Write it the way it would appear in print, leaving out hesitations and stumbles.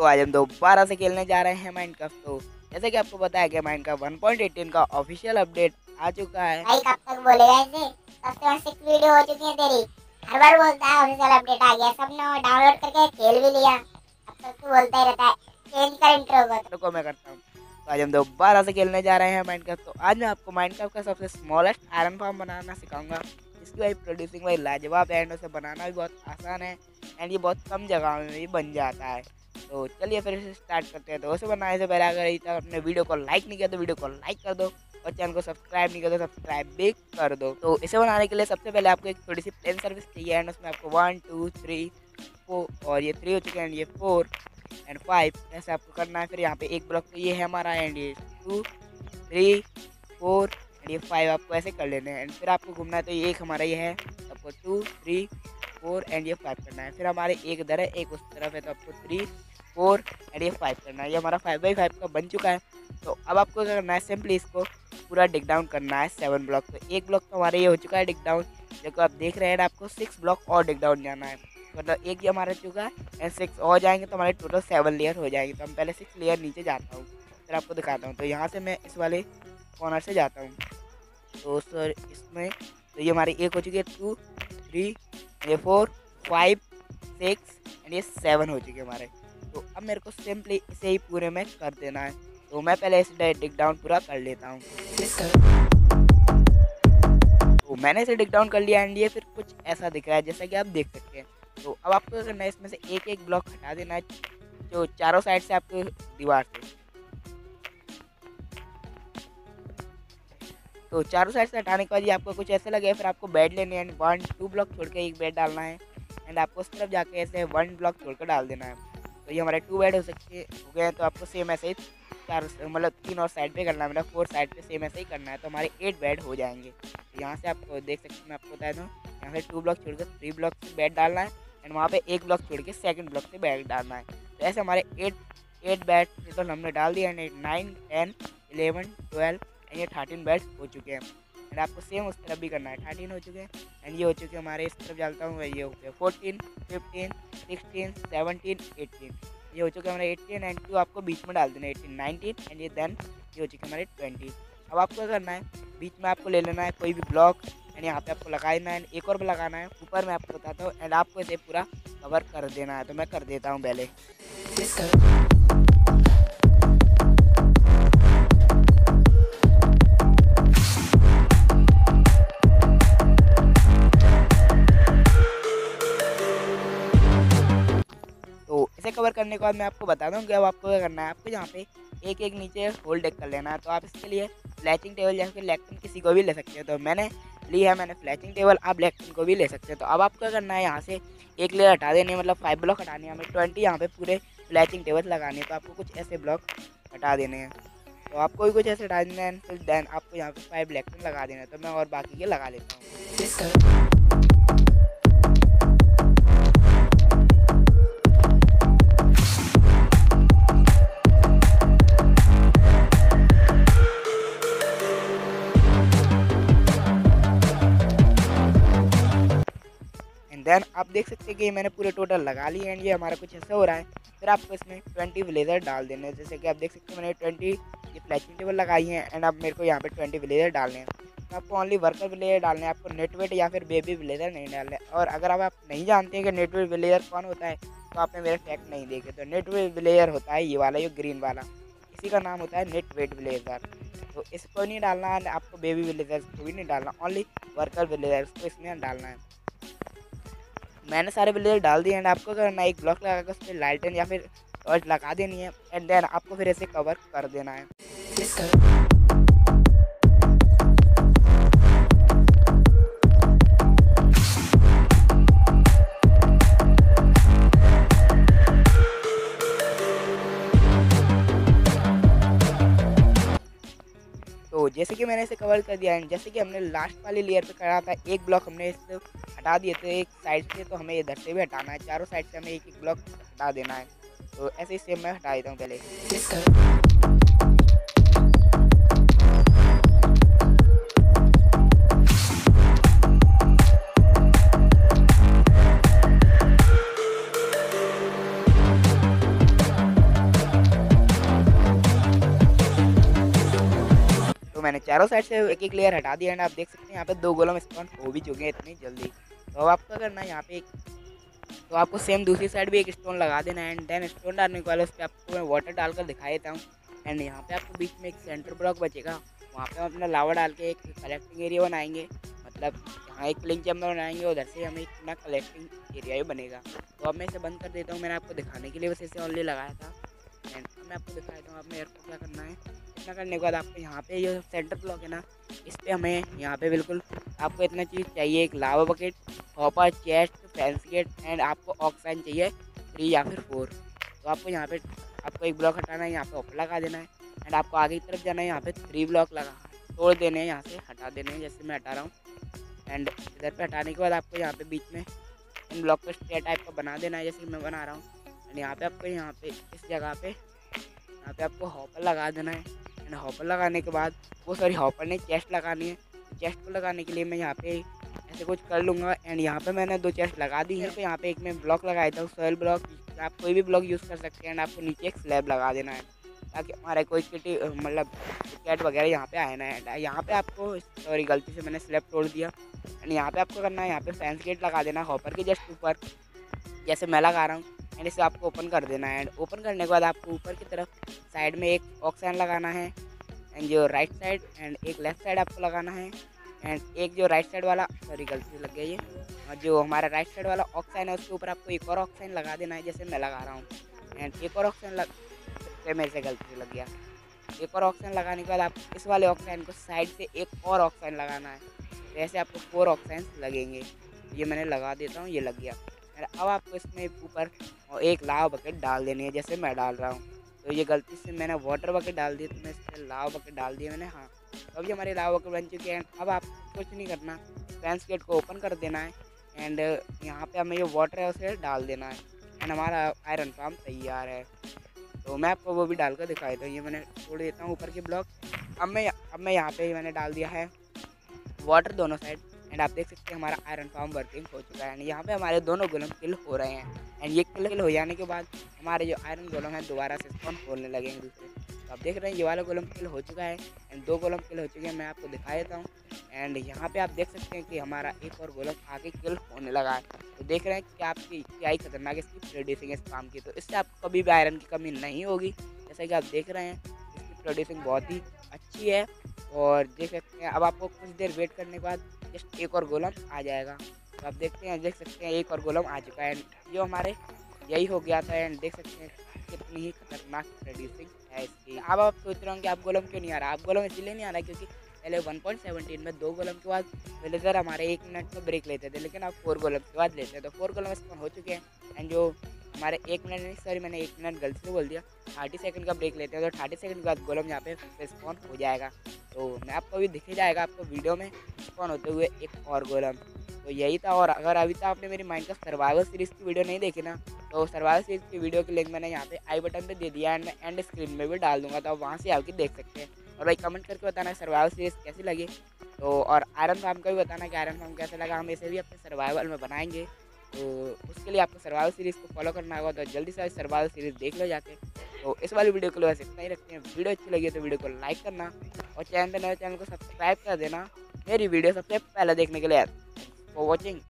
आज हम दोबारा से खेलने जा रहे हैं माइनक्राफ्ट। तो जैसे कि आपको पता है कि माइनक्राफ्ट 1.18 का ऑफिशियल अपडेट आ चुका है। भाई कब तक बोलेगा इसे? सबसे मस्त वीडियो हो चुकी है तेरी। हर बार बोलता है ऑफिशियल अपडेट आ गया, सबने डाउनलोड करके खेल भी लिया, अब तक तू बोलता ही रहता है। चेंज कर इंट्रो को। रुको मैं करता हूँ। तो आज हम दोबारा से खेलने जा रहे हैं माइनक्राफ्ट। तो आज मैं आपको माइनक्राफ्ट का सबसे स्मॉलेस्ट आयरन फार्म बनाना सिखाऊंगा, जिसकी भाई प्रोड्यूसिंग भाई लाजवाब है एंड उसे बनाना भी बहुत आसान है एंड ये बहुत कम जगह में भी बन जाता है। तो चलिए फिर इसे स्टार्ट करते हैं। तो उसे बनाने से पहले अगर अभी तक अपने वीडियो को लाइक नहीं किया तो वीडियो को लाइक कर दो और चैनल को सब्सक्राइब नहीं किया तो सब्सक्राइब भी कर दो। तो इसे बनाने के लिए सबसे पहले आपको एक थोड़ी सी प्लेन सर्विस चाहिए एंड उसमें आपको 1 2 3 4 और ये 3 हो चुके हैं एंड ये 4 एंड 5 ऐसे आपको करना है। फिर यहाँ पे एक ब्लॉक तो ये है हमारा एंड ये 2 3 4 एंड ये 5 आपको ऐसे कर लेने हैं एंड फिर आपको घूमना है। तो ये एक हमारा ये है, आपको 2 3 4 एंड ये 5 करना है। फिर हमारे एक इधर है एक उस तरफ है, तो आपको 3 4 एंड ये 5 करना है। ये हमारा 5x5 का बन चुका है। तो अब आपको क्या करना है, सिंपली इसको पूरा डिग डाउन करना है 7 ब्लॉक। तो एक ब्लॉक तो हमारे ये हो चुका है डिग डाउन, देखो आप देख रहे हैं। आपको 6 ब्लॉक और डिग डाउन जाना है, मतलब एक ये हमारा चुका है एंड 6 और जाएंगे तो हमारे टोटल 7 लेयर हो जाएंगे। तो हम पहले 6 लेयर नीचे जाता हूँ, फिर आपको दिखाता हूँ। तो यहाँ से मैं इस वाले कॉर्नर से जाता हूँ। तो सर इसमें तो ये हमारी एक हो चुकी है 2 3 ये 4 5 6 एंड ये 7 हो चुके हमारे। तो अब मेरे को सिंपली इसे ही पूरे में कर देना है। तो मैं पहले इसे डिग डाउन पूरा कर लेता हूँ। तो मैंने इसे डिग डाउन कर लिया एंड ये फिर कुछ ऐसा दिख रहा है जैसा कि आप देख सकते हैं। तो अब आपको करना है, इसमें से एक एक ब्लॉक हटा देना है जो चारों साइड से आपको दीवार से। तो चारों साइड से हटाने के बाद ये आपको कुछ ऐसे लगे, फिर आपको बेड लेने हैं एंड 1 2 ब्लॉक छोड़ के एक बेड डालना है एंड आपको उस तरफ जाके ऐसे 1 ब्लॉक छोड़ कर डाल देना है। तो ये हमारे 2 बेड हो गए हैं। तो आपको सेम ऐसे ही चारों मतलब 3 और साइड पे करना है, मतलब 4 साइड पे सेम ऐसे ही करना है। तो हमारे 8 बेड हो जाएंगे। तो यहाँ से आपको देख सकते हैं, मैं आपको बता दूँ, यहाँ से 2 ब्लॉक छोड़ कर 3 ब्लॉक से बेड डालना है एंड वहाँ पे 1 ब्लॉक छोड़ के 2nd ब्लॉक से बेड डालना है। तो ऐसे हमारे 8 बेड टोटल हमने डाल दिया एंड 9 10 11 12 एंड ये 13 बेड हो चुके हैं। एंड आपको सेम उस तरफ भी करना है, 13 हो चुके हैं एंड ये हो चुके हैं हमारे। इस तरफ डालता हूँ, ये हो गया 14 15 16 17 18 ये हो चुके हैं हमारे 18 एंड 2 आपको बीच में डाल देना है 18 19 एंड ये देन ये हो चुके हमारे 20। अब आपको क्या करना है, बीच में आपको ले लेना है कोई भी ब्लॉक एंड यहाँ पे आपको लगा देना है, एक और भी लगाना है ऊपर, मैं आपको बताता हूँ एंड आपको इसे पूरा कवर कर देना है। तो मैं कर देता हूँ पहले। तो इसे कवर करने के बाद मैं आपको बता दूँ कि अब आपको क्या करना है, आपको यहाँ पे एक एक नीचे होल डेक कर लेना है। तो आप इसके लिए फ्लैचिंग टेबल या फिर लेक्टन किसी को भी ले सकते हैं। तो मैंने ली है, मैंने फ्लैचिंग टेबल, आप लेक्टन को भी ले सकते हैं। तो अब आपको क्या करना है, यहाँ से एक लेयर हटा देनी है, मतलब 5 ब्लॉक हटाने हैं हमें, 20 यहाँ पे पूरे फ्लैचिंग टेबल लगानी है। तो आपको कुछ ऐसे ब्लॉक हटा देने हैं, तो आपको भी कुछ ऐसे हटा देना है फिर देन आपको यहाँ पे 5 लेक्टन लगा देना है। तो मैं और बाकी के लगा लेता हूँ। देन आप देख सकते हैं कि मैंने पूरे टोटल लगा लिए एंड ये हमारा कुछ ऐसा हो रहा है। फिर आपको इसमें 20 विलेजर डाल देने हैं, जैसे कि आप देख सकते हैं मैंने 20 ये फ्लैचिंग टेबल लगाई है एंड अब मेरे को यहाँ पे 20 विलेजर डालने हैं। तो आपको ओनली वर्कर विलेजर डालने हैं, आपको नेटवेट या फिर बेबी विलेजर नहीं डालने। और अगर आप नहीं जानते हैं कि नेटवेट विलेजर कौन होता है तो आपने मेरे फैक्ट नहीं देखे। तो नेटवेट विलेजर होता है ये वाला, ये ग्रीन वाला, इसी का नाम होता है नेटवेट विलेजर। तो इसको नहीं डालना है, आपको बेबी विलेजर को भी नहीं डालना, ओनली वर्कर विलेजर को इसमें डालना है। मैंने सारे विलेजर डाल दिए एंड आपको करना है एक ब्लॉक लगा कर उस पर लाइटन या फिर टॉर्च लगा देनी है एंड देन आपको फिर इसे कवर कर देना है। तो जैसे कि मैंने इसे कवर कर दिया एंड जैसे कि हमने लास्ट वाली लेयर पे करा था, एक ब्लॉक हमने इसे हटा दिए थे एक साइड से, तो हमें इधर से भी हटाना है, चारों साइड से हमें एक एक ब्लॉक हटा देना है। तो ऐसे ही सेम मैं हटा देता हूँ पहले। मैंने चारों साइड से एक एक लेयर हटा दिया एंड आप देख सकते हैं यहाँ पे 2 गोलम स्पॉन हो भी चुके हैं इतनी जल्दी। तो अब आपको करना है यहाँ पे तो आपको सेम दूसरी साइड भी एक स्टोन लगा देना है एंड देन स्टोन डालने के बाद उस पर आपको मैं वाटर डालकर दिखा देता हूँ। एंड यहाँ पे आपको बीच में एक सेंटर ब्लॉक बचेगा, वहाँ पे हम अपना लावा डाल के एक कलेक्टिंग एरिया बनाएंगे, मतलब यहाँ एक क्लिंग चैम्बर बनाएंगे, उधर से हमें एक अपना कलेक्टिंग एरिया भी बनेगा। तो अब मैं इसे बंद कर देता हूँ, मैंने आपको दिखाने के लिए बस इसे ऑनली लगाया था। एंड मैं आपको दिखा देता हूँ अब मेरे को क्या करना है। इतना करने के बाद आपको यहाँ पे ये सेंटर ब्लॉक है ना, इस पर हमें यहाँ पे बिल्कुल आपको इतना चीज़ चाहिए, एक lava bucket, hopper, chest, fancy gate and आपको ऑक्साइन चाहिए 3 या फिर 4। तो आपको यहाँ पे आपको एक ब्लॉक हटाना है, यहाँ पे हॉपर लगा देना है एंड आपको आगे की तरफ जाना है, यहाँ पे 3 ब्लॉक तोड़ देने हैं, यहाँ से हटा देने हैं जैसे मैं हटा रहा हूँ। एंड इधर पे हटाने के बाद आपको यहाँ पे बीच में इन ब्लॉक को स्टेयर टाइप का बना देना है जैसे मैं बना रहा हूँ। एंड यहाँ पे आपको यहाँ पे इस जगह पे यहाँ पे आपको हॉपर लगा देना है एंड हॉपर लगाने के बाद हॉपर नहीं चेस्ट लगानी है। चेस्ट को लगाने के लिए मैं यहाँ पे ऐसे कुछ कर लूँगा एंड यहाँ पे मैंने 2 चेस्ट लगा दी है। तो यहाँ पे एक मैं ब्लॉक लगाया था सॉइल ब्लॉक, आप कोई भी ब्लॉक यूज़ कर सकते हैं एंड आपको नीचे एक स्लैब लगा देना है ताकि हमारे कोई किटी मतलब कैट वगैरह यहाँ पे आए ना है। यहाँ पे आपको सॉरी गलती से मैंने स्लैब तोड़ दिया एंड यहाँ पे आपको करना है, यहाँ पे फैंस गेट लगा देना हॉपर के जस्ट ऊपर जैसे मैं लगा रहा हूँ एंड इसे आपको ओपन कर देना है। एंड ओपन करने के बाद आपको ऊपर की तरफ साइड में एक ऑक्साइन लगाना है एंड जो राइट साइड एंड एक लेफ्ट साइड आपको लगाना है एंड एक जो राइट साइड वाला सॉरी गलती से लग गया ये, और जो हमारा राइट साइड वाला ऑक्साइन है उसके ऊपर आपको एक और ऑक्साइन लगा देना है जैसे मैं लगा रहा हूँ। एंड एक और ऑक्साइन मेरे से गलती से लग गया। एक और ऑक्साइन लगाने के बाद आप इस वाले ऑक्साइन को साइड से एक और ऑक्साइन लगाना है, तो ऐसे आपको 4 ऑक्साइन लगेंगे। ये मैंने लगा देता हूँ, ये लग गया। अब आपको इसमें ऊपर एक लावा बकेट डाल देनी है जैसे मैं डाल रहा हूँ। तो ये गलती से मैंने वाटर बकेट डाल दी, तो मैं इसमें लावा बकेट डाल दिया मैंने। हाँ, तो अब ये हमारे लावा बकेट बन चुके हैं। अब आप कुछ नहीं करना, फैंस गेट को ओपन कर देना है एंड यहाँ पे हमें ये वाटर है उसे डाल देना है एंड हमारा आयरन फार्म तैयार है। तो मैं आपको वो भी डाल कर दिखा देता हूँ। ये मैंने छोड़ देता हूँ ऊपर के ब्लॉक। अब मैं यहाँ पे मैंने डाल दिया है वाटर दोनों साइड एंड आप देख सकते हैं हमारा आयरन फार्म वर्किंग हो चुका है एंड यहाँ पे हमारे दोनों गोलम किल हो रहे हैं एंड ये किल हो जाने के बाद हमारे जो आयरन गोलम हैं दोबारा से स्पॉन होने लगेंगे दूसरे। तो आप देख रहे हैं ये वाला गोलम किल हो चुका है एंड 2 गोलम किल हो चुके हैं, मैं आपको दिखा देता हूँ। एंड यहाँ पे आप देख सकते हैं कि हमारा एक और गोलम आगे किल होने लगा है। तो देख रहे हैं कि आपकी क्या ही खतरनाक इसकी प्रोड्यूसिंग इस काम की, तो इससे आपको कभी भी आयरन की कमी नहीं होगी। जैसा कि आप देख रहे हैं इसकी प्रोड्यूसिंग बहुत ही अच्छी है और देख सकते हैं। अब आपको कुछ देर वेट करने के बाद जस्ट एक और गोलम आ जाएगा। तो आप देख सकते हैं एक और गोलम आ चुका है। जो हमारे यही हो गया था एंड देख सकते हैं कितनी ही खतरनाक प्रोड्यूसिंग है इसकी। अब आप सोच रहे हो कि आप गोलम क्यों नहीं आ रहा, आप गोलम इसलिए नहीं आ रहा क्योंकि पहले 1.17 में 2 गोलम के बाद विलेजर हमारे 1 मिनट का ब्रेक लेते थे, लेकिन अब 4 गोलम के बाद लेते हैं। तो 4 गोलम स्पॉन हो चुके हैं एंड जो हमारे 1 मिनट नहीं सॉरी मैंने 1 मिनट गलती से बोल दिया, 30 सेकंड का ब्रेक लेते हैं। तो 30 सेकंड के बाद गोलम यहाँ पे स्पॉन हो जाएगा। तो मैं आपको अभी दिखे जाएगा आपको वीडियो में स्पॉन होते हुए एक और गोलम। तो यही था। और अगर अभी तक आपने मेरी माइनक्राफ्ट सर्वाइवल सीरीज़ की वीडियो नहीं देखी ना, तो सर्वाइवल सीरीज़ की वीडियो की लिंक मैंने यहाँ पे आई बटन पे दे दिया एंड मैं एंड स्क्रीन में भी डाल दूंगा, तो आप वहाँ से आके देख सकते हैं। और भाई कमेंट करके बताना सर्वाइवल सीरीज़ कैसी लगी। तो और आयरन फार्म का भी बताना कि आयरन फार्म कैसा लगा, हम इसे भी अपने सर्वाइवल में बनाएंगे। तो उसके लिए आपको सर्वाइवल सीरीज़ को फॉलो करना होगा, तो जल्दी से सर्वाइवल सीरीज़ देख लो जाके। तो इस वाली वीडियो के लिए बस इतना ही रखते हैं। वीडियो अच्छी लगी तो वीडियो को लाइक करना और चैनल पर नए चैनल को सब्सक्राइब कर देना मेरी वीडियो सबसे पहले देखने के लिए। For watching.